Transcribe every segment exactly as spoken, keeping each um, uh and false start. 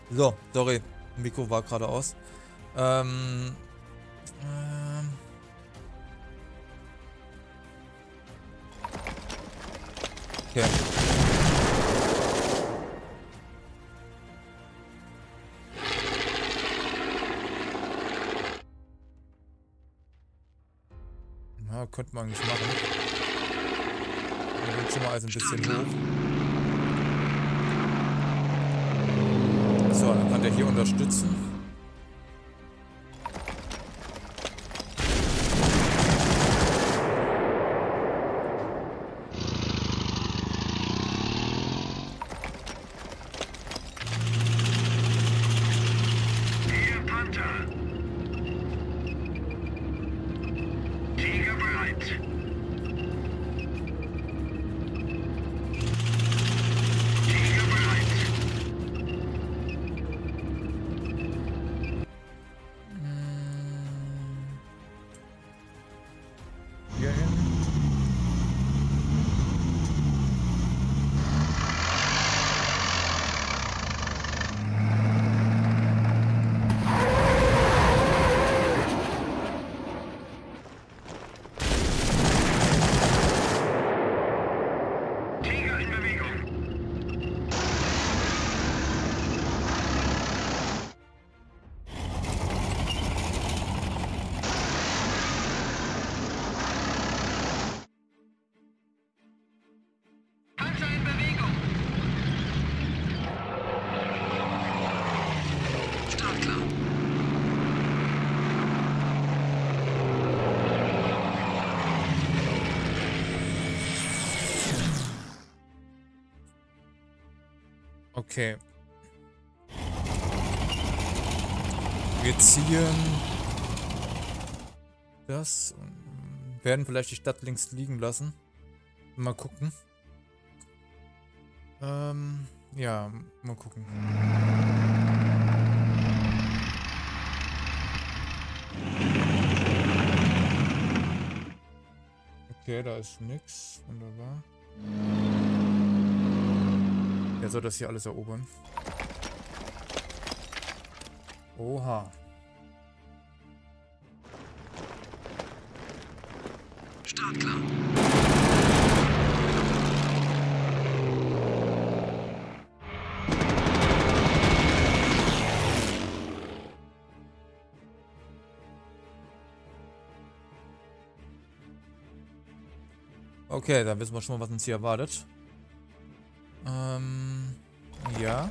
So, sorry. Mikro war gerade aus. Ähm. ähm okay. Ja, könnte man eigentlich machen. Wir gehen schon mal also ein bisschen hoch. So, dann kann der hier unterstützen. Okay. Wir ziehen das und werden vielleicht die Stadt links liegen lassen. Mal gucken. Ähm, ja, mal gucken. Okay, da ist nix. Wunderbar. Wer soll das hier alles erobern? Oha. Startklar. Okay, dann wissen wir schon mal, was uns hier erwartet. Ähm, ja.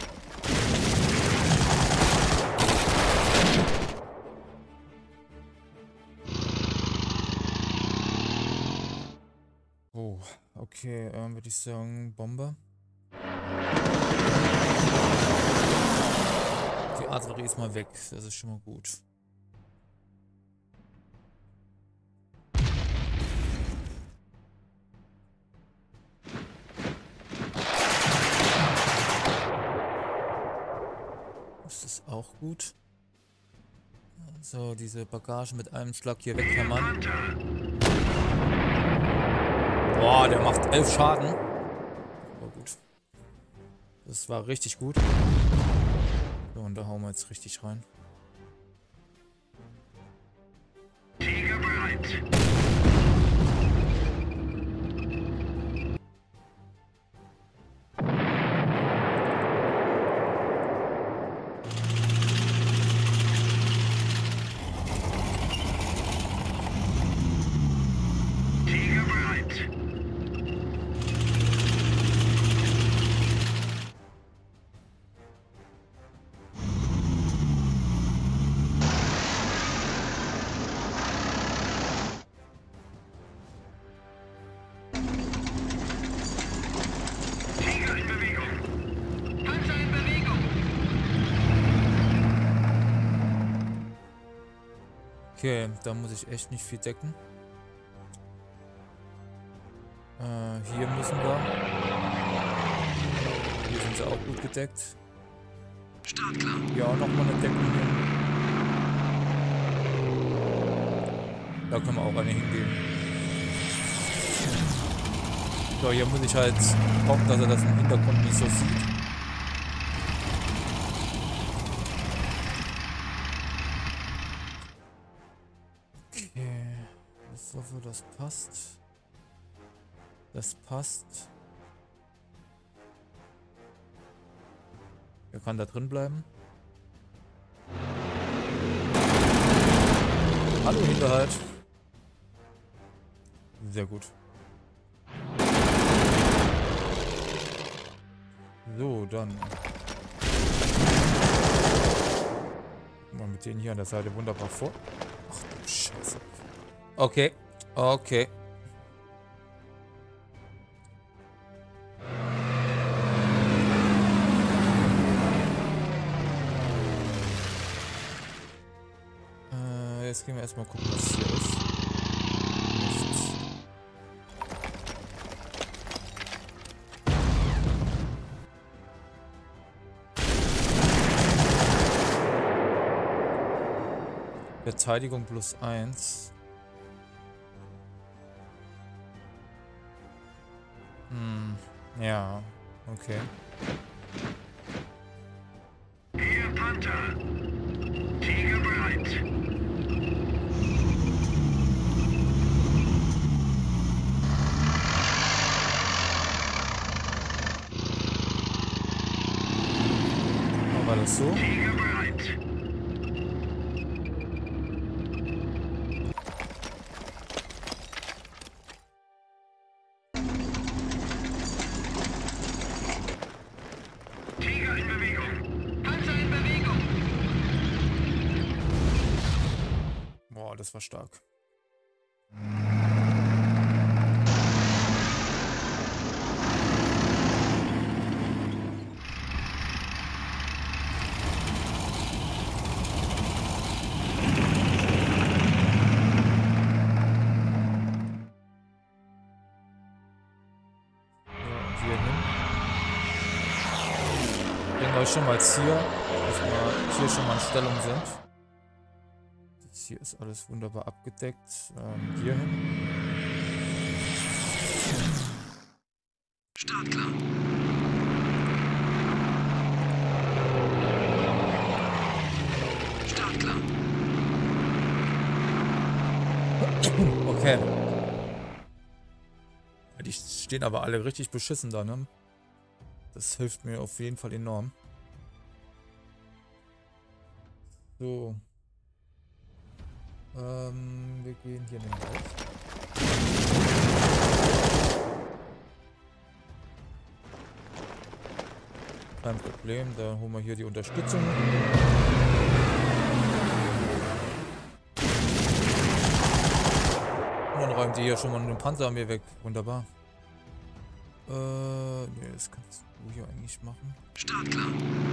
Oh, okay, ähm, würde ich sagen, Bombe. Die Artillerie ist mal weg, das ist schon mal gut. Das ist auch gut. So, diese Bagage mit einem Schlag hier weghämmern. Boah, der macht elf Schaden. Aber gut. Das war richtig gut. So, und da hauen wir jetzt richtig rein. Tiger bereit. Okay, da muss ich echt nicht viel decken. Äh, hier müssen wir. Hier sind sie auch gut gedeckt. Startklar. Hier auch nochmal eine Deckung hin. Da können wir auch eine hingehen. So, hier muss ich halt hoffen, dass er das im Hintergrund nicht so sieht. Ich hoffe, das passt. Das passt. Er kann da drin bleiben. Hallo Hinterhalt. Sehr gut. So, dann. Mal mit denen hier an der Seite wunderbar vor. Ach du Scheiße. Okay. Okay. Äh, jetzt gehen wir erstmal gucken, was hier ist. Nichts. Verteidigung plus eins. Hm, ja, okay. Hier Panther. Tiger bereit. Machen wir das so? Tiger bereit. Tiger in Bewegung. Panzer in Bewegung. Boah, das war stark. Euch schon mal hier, dass wir hier schon mal in Stellung sind. Das hier ist alles wunderbar abgedeckt. Ähm, hier hin. Startklar. Startklar. Okay. Die stehen aber alle richtig beschissen da, ne? Das hilft mir auf jeden Fall enorm. So. Ähm, wir gehen hier in den Wald. Kein Problem, da holen wir hier die Unterstützung. Und dann räumt die hier schon mal den Panzer an mir weg. Wunderbar. Äh, nee, das kannst du hier eigentlich machen. Startklar.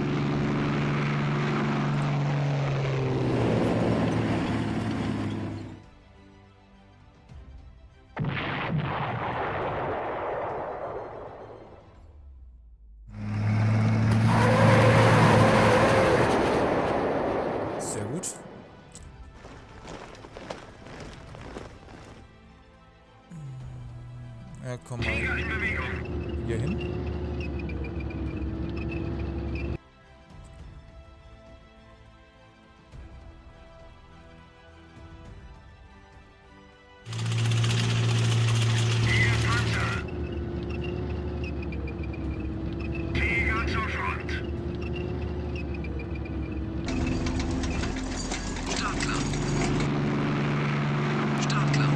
Sehr gut. Ja, komm mal Tiger in Bewegung. hier hin. Hier Panther. Tiger zur Front. Startklar. Startklar.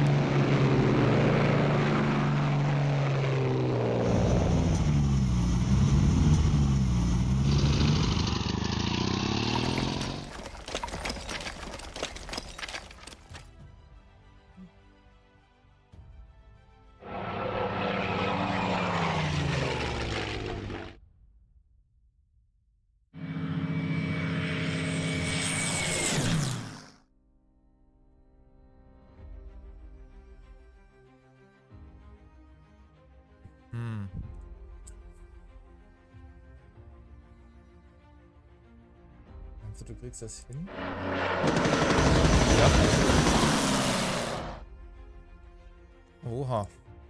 Hm. Meinst du, du kriegst das hin? Ja. Oha.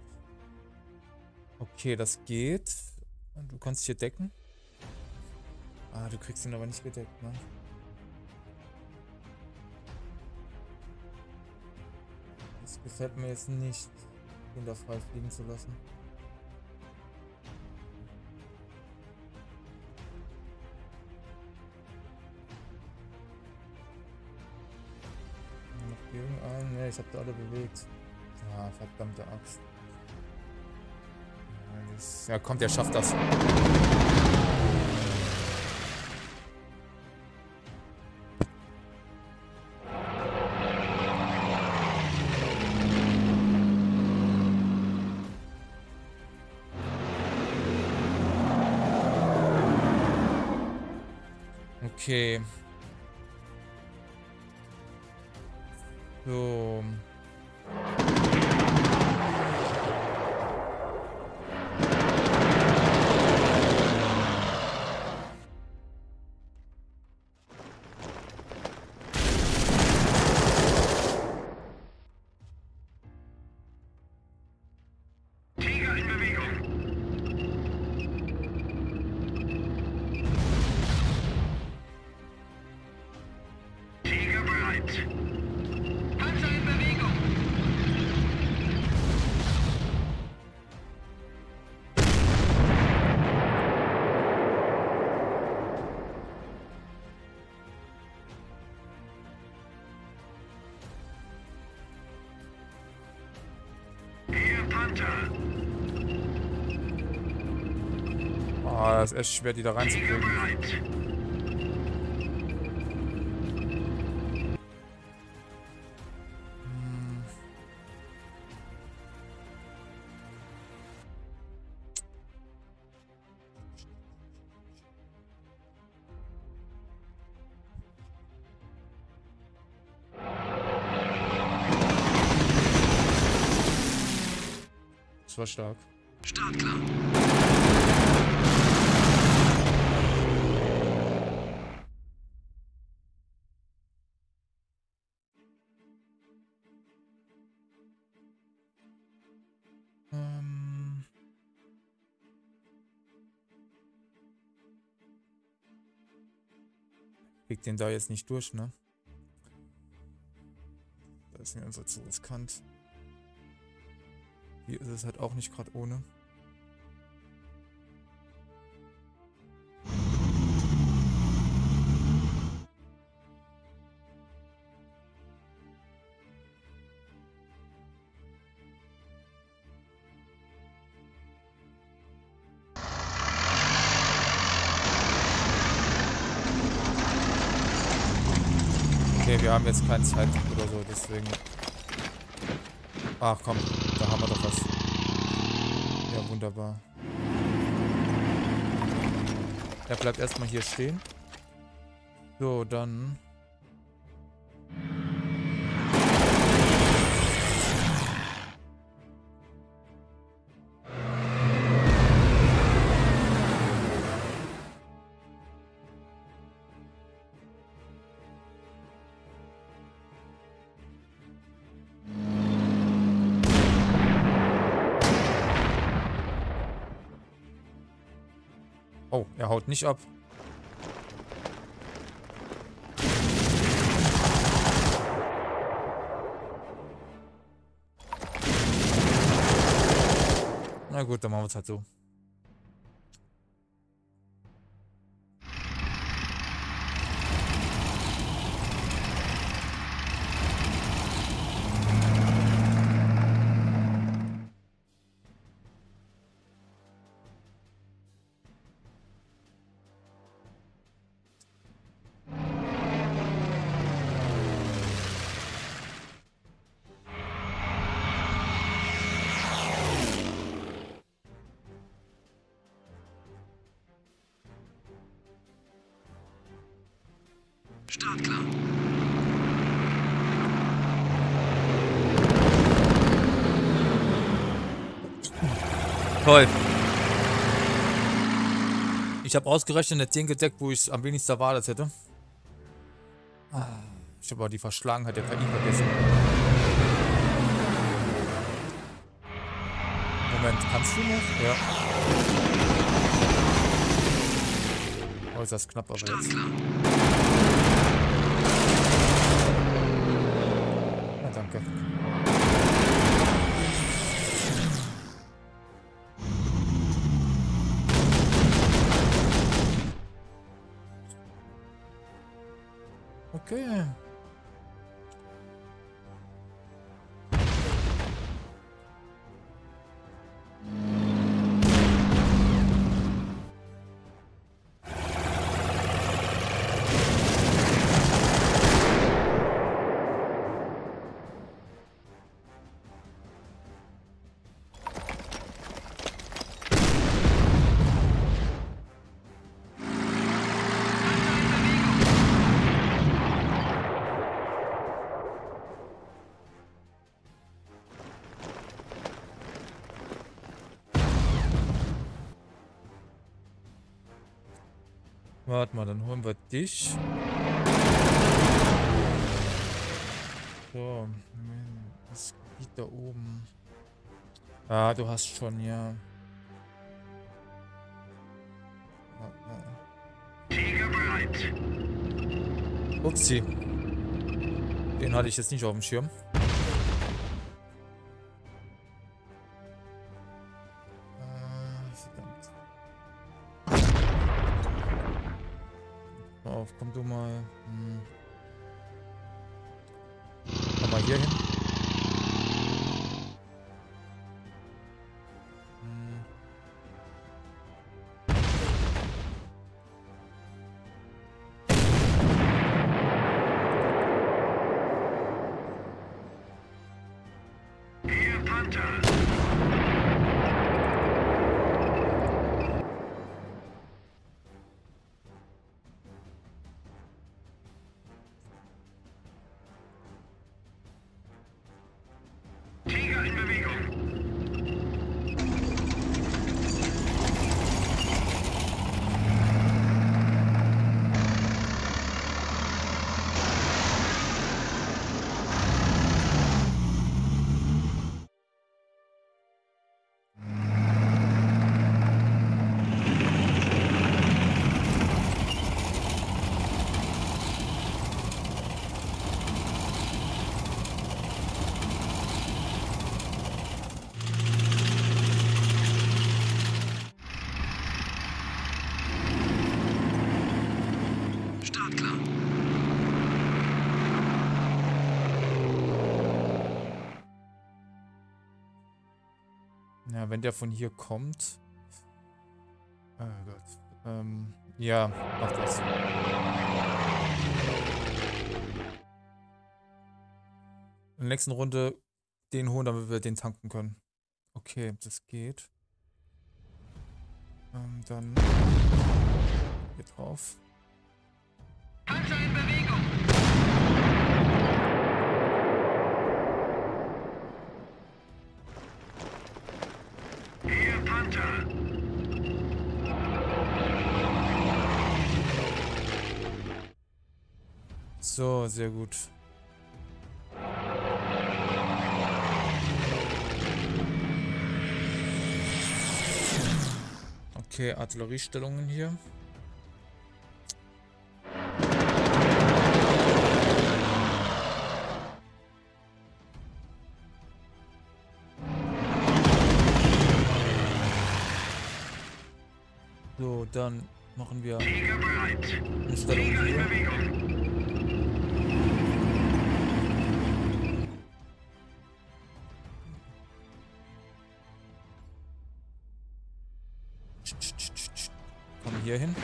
Okay, das geht. Du kannst hier decken. Ah, du kriegst ihn aber nicht gedeckt, ne? Das Das gefällt mir jetzt nicht, ihn da frei fliegen zu lassen. Noch irgendeinen? Ne, ich hab da alle bewegt. Ah, verdammte Axt. Ja, das, ja kommt, der schafft das. Okay. So. Tiger in Bewegung. Tiger bereit. Panzer in Bewegung. Hier Panther. Ah, das ist echt schwer, die da Tiger reinzukriegen. bereit. Hm. Das war stark. Startklar. Ähm. Kriegt den da jetzt nicht durch, ne? Da ist mir einfach zu riskant. Hier ist es halt auch nicht gerade ohne. Okay, wir haben jetzt keinen Zeitdruck oder so, deswegen... Ach komm, da haben wir doch was. Ja, wunderbar. Er bleibt erstmal hier stehen. So, dann... Oh, er haut nicht ab. Na gut, dann machen wir es halt so. Startklar. Toll. Ich habe ausgerechnet den gedeckt, wo ich es am wenigsten erwartet hätte. Ich habe aber die Verschlagenheit der K I vergessen. Moment, kannst du noch? Ja. Oh, ist das knapp aber jetzt. Ja, danke. Okay. Warte mal, dann holen wir dich. So, das Gebiet da oben. Ah, du hast schon, ja. Tiger bereit. Upsi. Den hatte ich jetzt nicht auf dem Schirm. Auf, komm du mal. Hm. Komm mal hier hin. Hm. Hier Panther. Tiger in Bewegung. Startklar. Ja, wenn der von hier kommt. Oh Gott. Ähm, ja, mach das. In der nächsten Runde den holen, damit wir den tanken können. Okay, das geht. Ähm, dann hier drauf. Panzer in Bewegung. Hier Panther. So, sehr gut. Okay, Artilleriestellungen hier. So, dann machen wir Tiger bereit. eine Stellung Tiger in hier. Bewegung. Komm hier hin.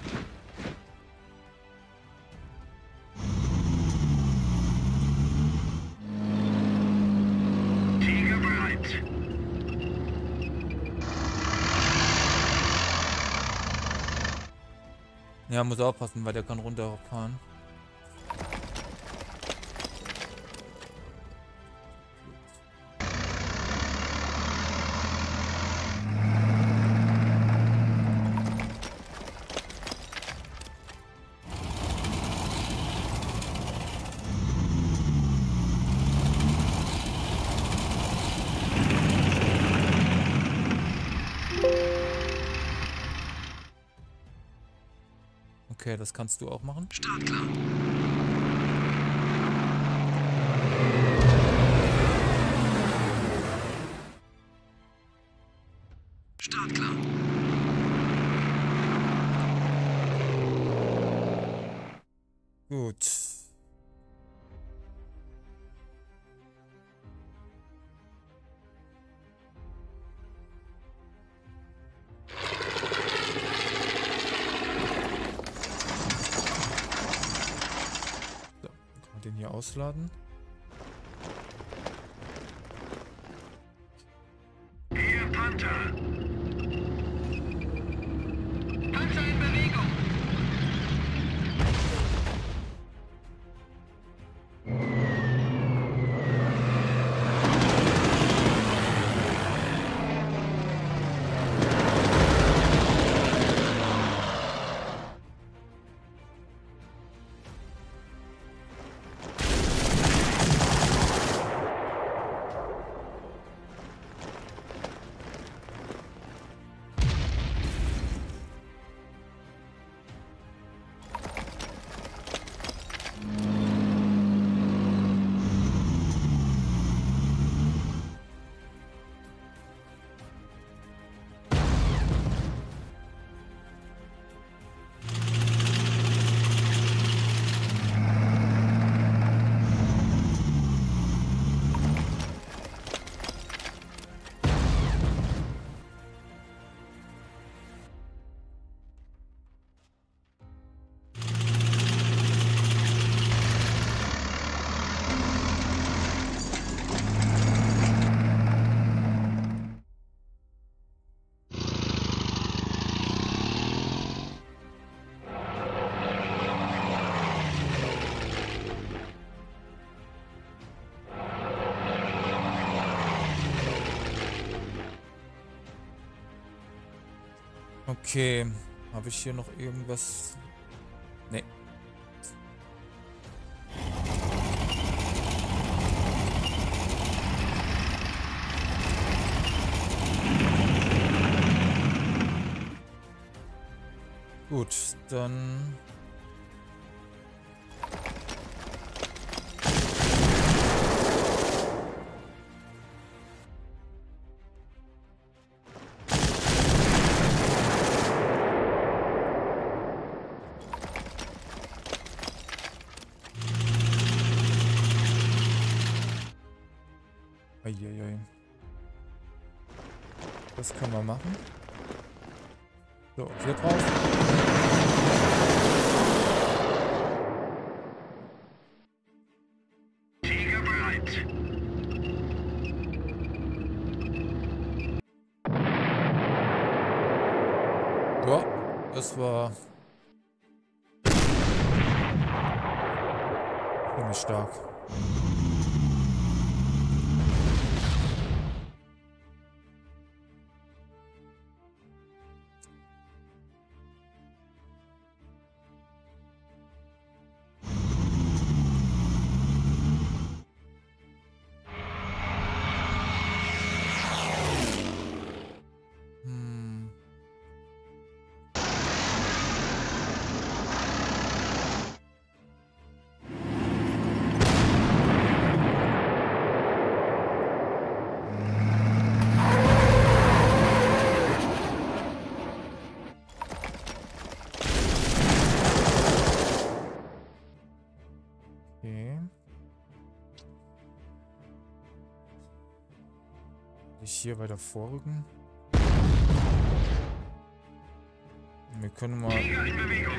Tiger bereit. Ja, muss aufpassen, weil der kann runterfahren. Okay, das kannst du auch machen. Startklar. Startklar. Gut. ausladen. Hier Panther. Panzer in Bewegung. Okay, habe ich hier noch irgendwas? Nee. Gut, dann... Eieiei. Das kann man machen. So, hier drauf. Tiger bereit. Ja, das war ziemlich stark. Hier weiter vorrücken. Wir können mal... Tiger in Bewegung.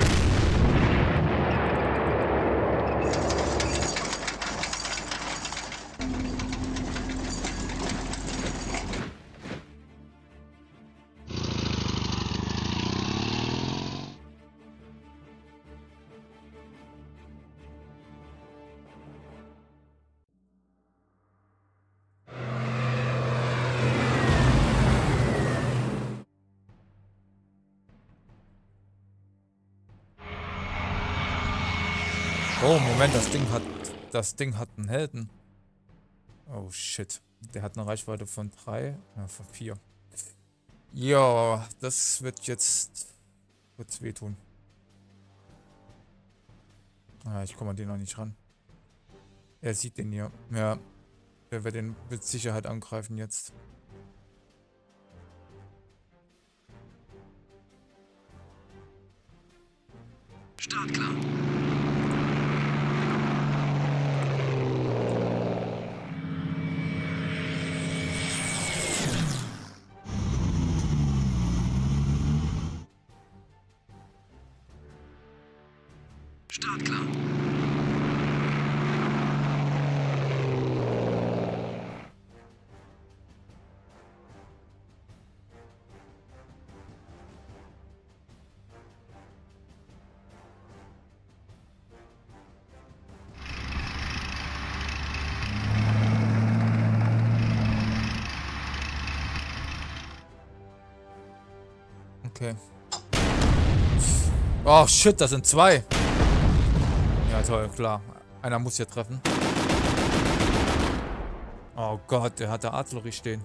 Oh, Moment, das Ding hat... Das Ding hat einen Helden. Oh, shit. Der hat eine Reichweite von drei. Ja, von vier. Ja, das wird jetzt... Wird's wehtun. Ah, ich komme an den noch nicht ran. Er sieht den hier. Ja. Der wird den mit Sicherheit angreifen jetzt. Startklar. Startklar. Okay. Oh shit, das sind zwei. Ja toll, klar. Einer muss hier treffen. Oh Gott, der hat da Artillerie stehen.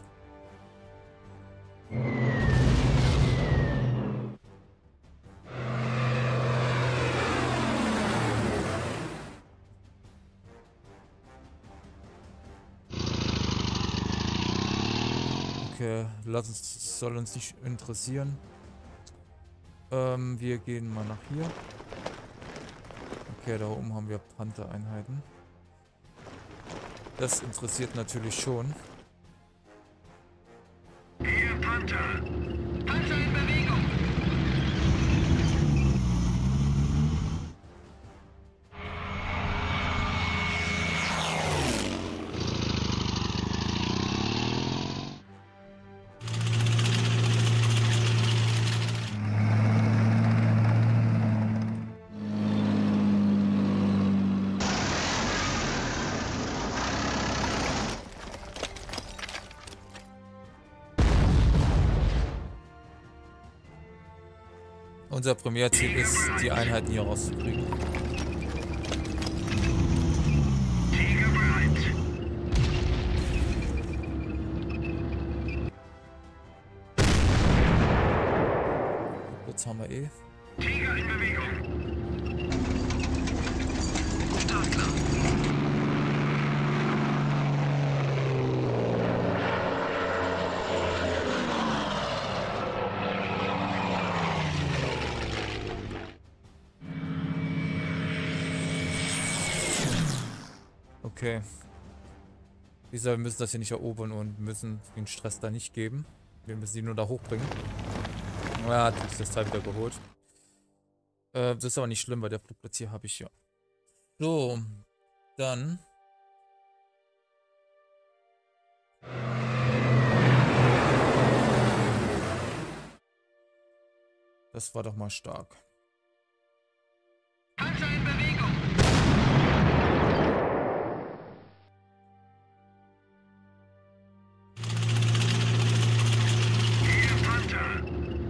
Okay, lass uns, soll uns nicht interessieren. Ähm, wir gehen mal nach hier. Okay, da oben haben wir Panther-Einheiten. Das interessiert natürlich schon. Hier Panther. Panzer in Bewegung. Unser Primärziel ist, die Einheiten hier rauszukriegen. Tiger bereit. Jetzt haben wir eh. Tiger in Bewegung. Startklar. Okay. Wie gesagt, wir müssen das hier nicht erobern und müssen den Stress da nicht geben. Wir müssen die nur da hochbringen. Ja, das ist das Teil wieder geholt. Äh, das ist aber nicht schlimm, weil der Flugplatz hier habe ich ja. So, dann. Das war doch mal stark. Panzer in Bewegung. Hier Panther.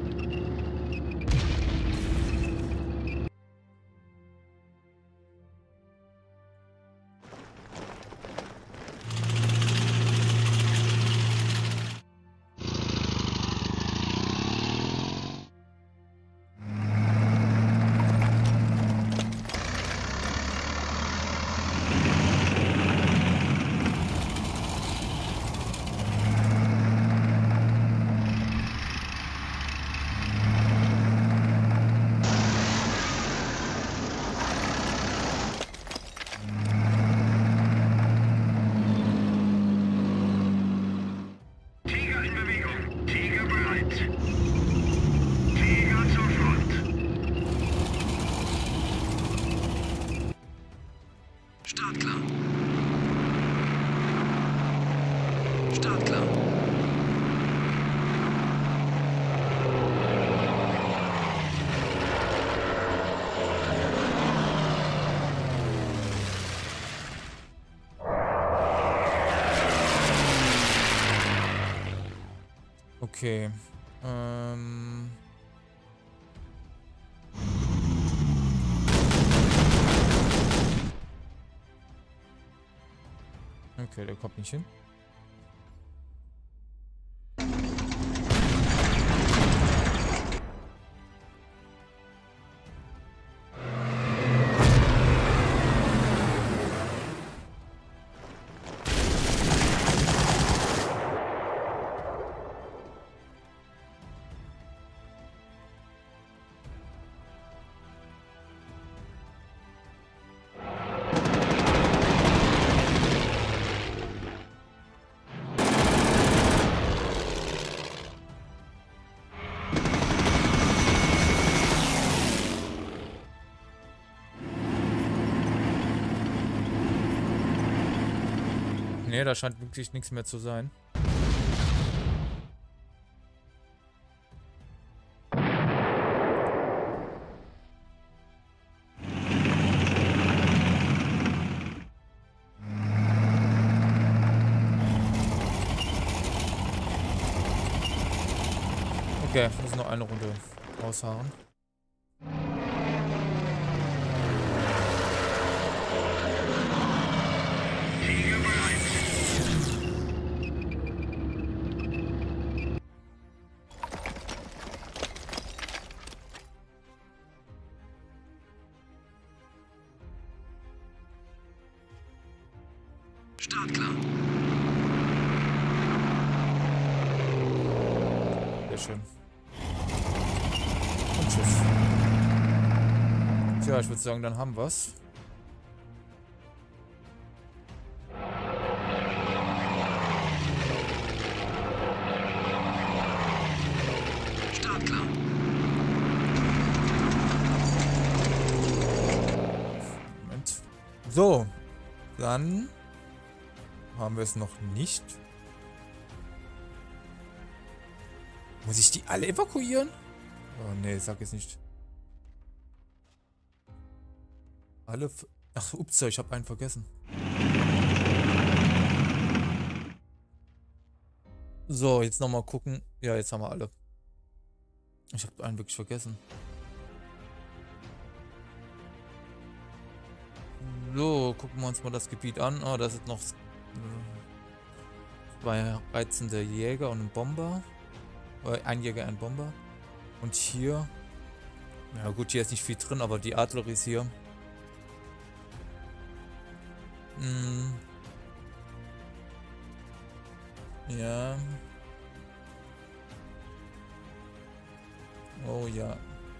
Tiger in Bewegung. Tiger bereit. Tiger zur Front. Startklar. Startklar. Okay. Ähm. Okay, der kommt nicht hin. Nee, da scheint wirklich nichts mehr zu sein. Okay, müssen noch eine Runde ausharren. Tiger bereit. Startklar. Sehr schön. Und tschüss. Tja, ich würde sagen, dann haben wir's. Startklar. Moment. So, dann haben wir es noch nicht. Muss ich die alle evakuieren? Oh nee, sag jetzt nicht. Alle. F Ach, ups, ich habe einen vergessen. So, jetzt nochmal gucken. Ja, jetzt haben wir alle. Ich habe einen wirklich vergessen. So, gucken wir uns mal das Gebiet an. Oh, da sind noch zwei reizende Jäger und ein Bomber. Ein Jäger, ein Bomber. Und hier... Ja gut, hier ist nicht viel drin, aber die Artillerie ist hier. Hm. Ja. Oh ja.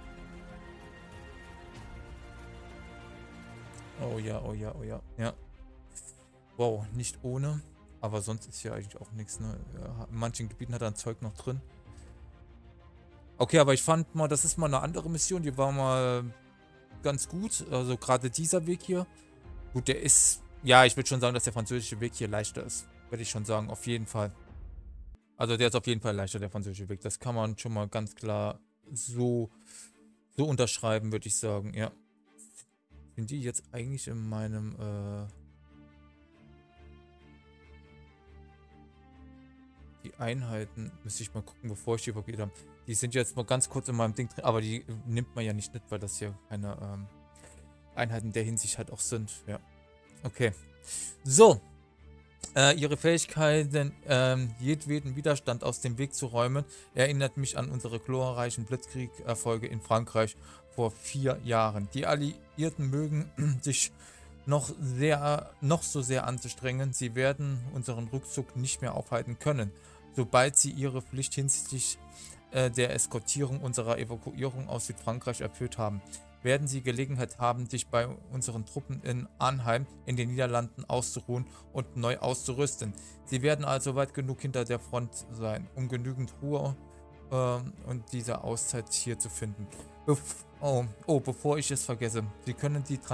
Oh ja, oh ja, oh ja. Ja. Wow, nicht ohne. Aber sonst ist ja eigentlich auch nichts, ne? Ja, in manchen Gebieten hat er ein Zeug noch drin. Okay, aber ich fand mal, das ist mal eine andere Mission, die war mal ganz gut. Also gerade dieser Weg hier. Gut, der ist... Ja, ich würde schon sagen, dass der französische Weg hier leichter ist. Würde ich schon sagen, auf jeden Fall. Also der ist auf jeden Fall leichter, der französische Weg. Das kann man schon mal ganz klar so, so unterschreiben, würde ich sagen, ja. Sind die jetzt eigentlich in meinem... Äh die Einheiten, müsste ich mal gucken, bevor ich die evakuiert habe. Die sind jetzt mal ganz kurz in meinem Ding drin, aber die nimmt man ja nicht mit, weil das hier keine ähm, Einheiten der Hinsicht halt auch sind. Ja. Okay. So. Äh, ihre Fähigkeiten, ähm, jedweden Widerstand aus dem Weg zu räumen, erinnert mich an unsere glorreichen Blitzkrieg-Erfolge in Frankreich vor vier Jahren. Die Alliierten mögen sich noch sehr, noch so sehr anzustrengen. Sie werden unseren Rückzug nicht mehr aufhalten können. Sobald sie ihre Pflicht hinsichtlich äh, der Eskortierung unserer Evakuierung aus Südfrankreich erfüllt haben, werden sie Gelegenheit haben, sich bei unseren Truppen in Arnhem in den Niederlanden auszuruhen und neu auszurüsten. Sie werden also weit genug hinter der Front sein, um genügend Ruhe äh, und diese Auszeit hier zu finden. Bef oh, oh, bevor ich es vergesse, Sie können die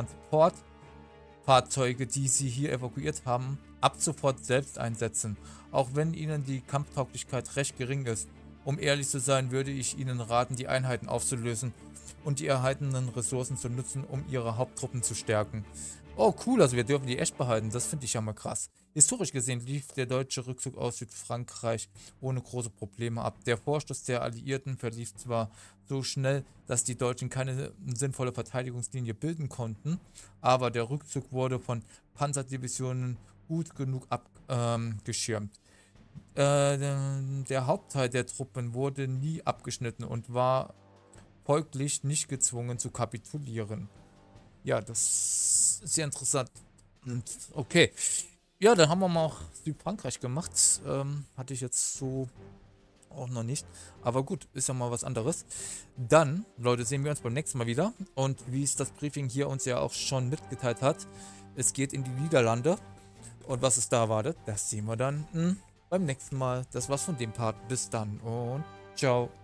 Transportfahrzeuge, die Sie hier evakuiert haben, ab sofort selbst einsetzen, auch wenn ihnen die Kampftauglichkeit recht gering ist. Um ehrlich zu sein, würde ich Ihnen raten, die Einheiten aufzulösen und die erhaltenen Ressourcen zu nutzen, um ihre Haupttruppen zu stärken. Oh cool, also wir dürfen die echt behalten, das finde ich ja mal krass. Historisch gesehen lief der deutsche Rückzug aus Südfrankreich ohne große Probleme ab. Der Vorstoß der Alliierten verlief zwar so schnell, dass die Deutschen keine sinnvolle Verteidigungslinie bilden konnten, aber der Rückzug wurde von Panzerdivisionen gut genug abgeschirmt. Äh, der Hauptteil der Truppen wurde nie abgeschnitten und war folglich nicht gezwungen zu kapitulieren. Ja, das ist sehr interessant. Okay. Ja, dann haben wir mal auch Südfrankreich gemacht. Ähm, hatte ich jetzt so auch noch nicht. Aber gut, ist ja mal was anderes. Dann, Leute, sehen wir uns beim nächsten Mal wieder. Und wie es das Briefing hier uns ja auch schon mitgeteilt hat, es geht in die Niederlande. Und was es da erwartet, das sehen wir dann mh, beim nächsten Mal. Das war's von dem Part. Bis dann und ciao.